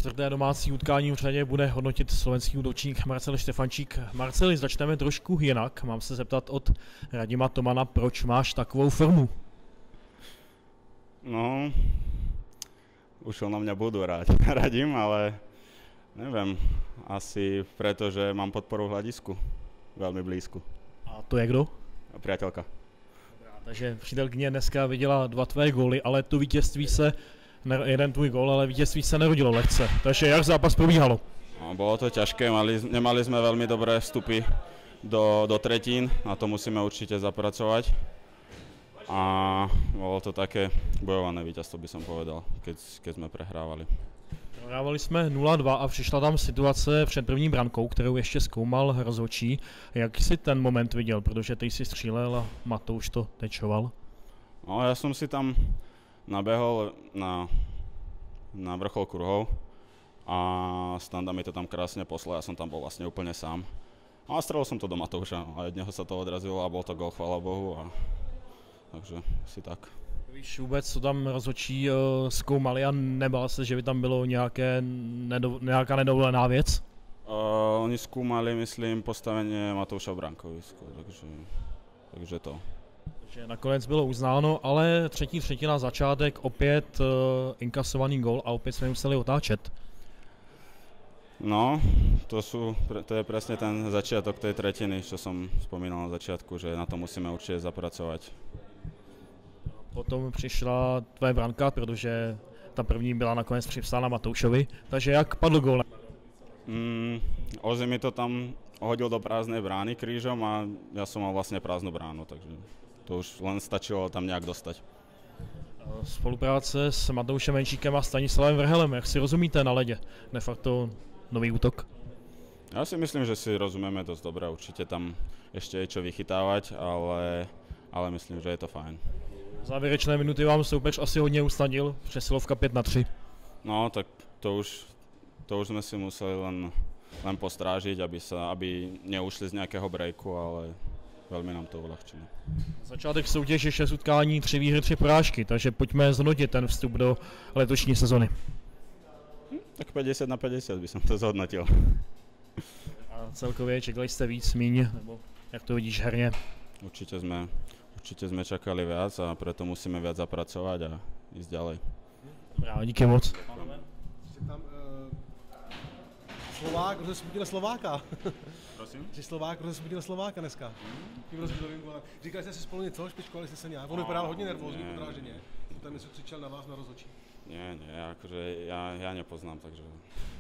čtvrté domácí utkání v řadě bude hodnotit slovenský útočník Marcel Štefančík. Marceli, začneme trošku jinak. Mám se zeptat od Radima Tomana, proč máš takovou formu? No, už na mňa budú radím, ale neviem, asi preto, že mám podporu v hľadisku, veľmi blízku. A to je kdo? Priateľka. Takže přítelkyně dneska viděla 2 tvé góly, ale to vítězství se, jeden tvůj gól, ale vítězství se nerodilo lehce. Takže jak zápas probíhalo? No, bolo to ťažké, nemali sme veľmi dobré vstupy do tretín, na to musíme určite zapracovať. A bolo to také bojované víťazstvo, by som povedal, keď sme prehrávali. Prohrávali jsme 0-2 a přišla tam situace před první brankou, kterou ještě zkoumal rozhodčí. Jak jsi ten moment viděl, protože ty jsi střílel a Matouš to tečoval? No, ja som si tam nabehol na vrchol kruhov a Standa mi to tam krásne poslal, ja som tam bol vlastne úplne sám. A strelil som to do Matouša a od neho sa to odrazilo a bol to gól, chvála Bohu. Takže si tak. Víš vůbec, co tam rozhodčí zkoumali a nebál se, že by tam bylo nějaká nedovolená věc? Oni skúmali, myslím, postavenie Matouša v brankovisku, takže to. Takže nakonec bylo uznáno, ale třetí třetina začátek, opět inkasovaný gól a opět jsme museli otáčet. No, to je presne ten začiatok tej tretiny, čo som spomínal na začiatku, že na to musíme určite zapracovať. Potom přišla tvoje branka, protože ta první byla nakonec připsána Matoušovi. Takže jak padl gól? Ozi mi to tam hodil do prázdnej brány krížom a ja som mal vlastne prázdnu bránu, takže to už len stačilo tam nejak dostať. Spolupráce s Matoušem Menšíkem a Stanislavem Vrhelem, jak si rozumíte na ledě? De facto nový útok. Ja si myslím, že si rozumieme dosť dobre, určite tam ešte je čo vychytávať, ale myslím, že je to fajn. Závěrečné minuty vám soupeř asi hodně usnadnil, přesilovka 5-3. No, tak to už sme si museli len postrážiť, aby neušli z nejakého breaku, ale veľmi nám to uľahčilo. Začátek soutěže 6 utkání, 3 výhry, 3 porážky, takže pojďme zhodnotit ten vstup do letošní sezony. Tak 50/50 by som to zhodnotil. A celkově čekali jste víc, míň, nebo jak to vidíš herně? Určite sme čakali viac a preto musíme viac zapracovať a ísť ďalej. Dobrá, díky moc. Tam, Slovák rozesmítil Slováka. Prosím? Že Slovák rozesmítil Slováka dneska. Tím rozdílovým golem. Říkali jste si spolu něco, špičkovali jste se nějak. On vypadal hodně nervózní, podráženě. Potom mi se křičel na vás na rozhodčí. Nie, akože ja nepoznám, takže